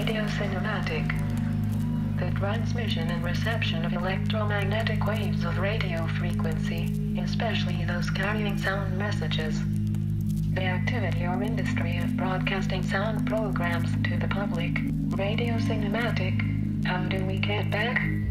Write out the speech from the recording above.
Radio Cinematic. The transmission and reception of electromagnetic waves of radio frequency, especially those carrying sound messages. The activity or industry of broadcasting sound programs to the public. Radio Cinematic. How do we get back?